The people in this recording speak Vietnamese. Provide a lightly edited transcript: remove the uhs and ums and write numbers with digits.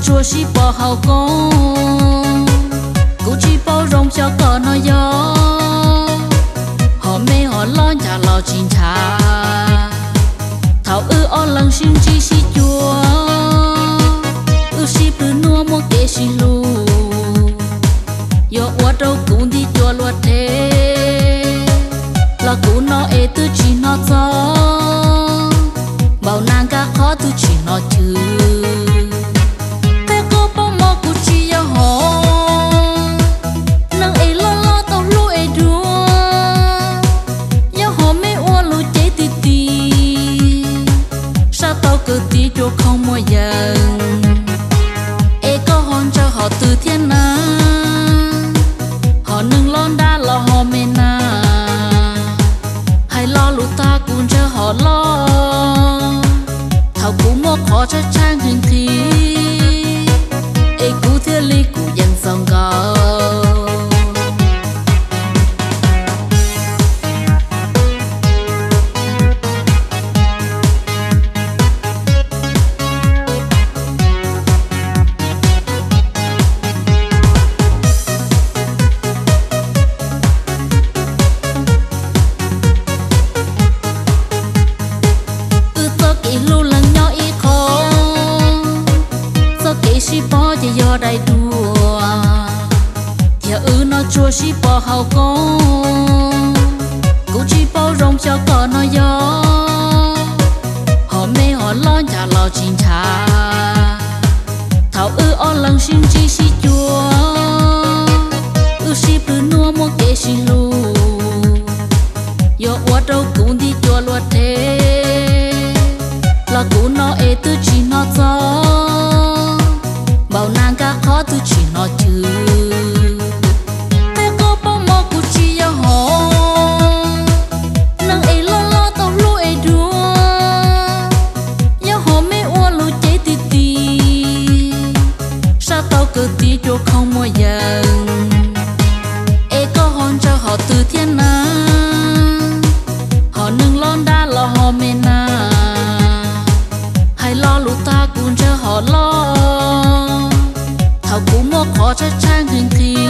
chua chỉ bỏ hậu công cũng chỉ bao rong cho cờ nó gió họ mê họ lo nhà lo chín thà thảo ư o lần xin chi si chua ư si bự nua mua kê si lu yo qua đâu cũng đi chua luật thế là cũng nó ê tư chỉ nó gió bao nàng cả khó tư chỉ nó chữ thế có bao mò cũng chỉ yo họ nàng ê lo lo tao lu ê đua yo họ mê ua lu chế tì tì sao tao cứ tí cho không mua dần ê có hôn cho họ từ thiên na họ nâng lon đa lo họ mê na hay lo lụt ta cũng cho họ lo thảo cũng mua khó cho trang hình khí ê cú thiên lý cú dân sông cầu chỉ bỏ cho do đầy đùa giờ nó chua chỉ bỏ hậu công cũng chỉ bao rong cho cờ nó gió họ mê họ lo nhà lo chín thà thảo o lần xin chi si chua si bự nua mua kê si lu yo qua đâu cũng đi chua luật thế là cũng nó ê tư chỉ nó gió bao nàng cả khó tu chỉ nó chữ thế có bao mò cũng chỉ yo họ nàng ấy lo lo tao lu ấy đua yo họ mê ua lu chế tì tì sao tao cứ tí cho không mua dần ê có hôn cho họ từ thiên na họ nâng lon đa lo họ mê na hay lo lụt ta cũng cho họ lo thảo cũng mua khó cho trang hình khí